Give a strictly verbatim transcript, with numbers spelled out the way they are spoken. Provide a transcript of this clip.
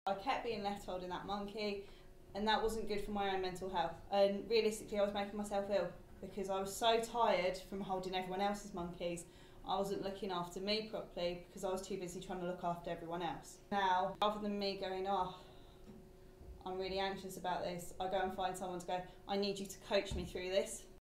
I kept being left holding that monkey, and that wasn't good for my own mental health. And realistically, I was making myself ill because I was so tired from holding everyone else's monkeys. I wasn't looking after me properly because I was too busy trying to look after everyone else. Now, rather than me going, oh, I'm really anxious about this, I go and find someone to go, I need you to coach me through this.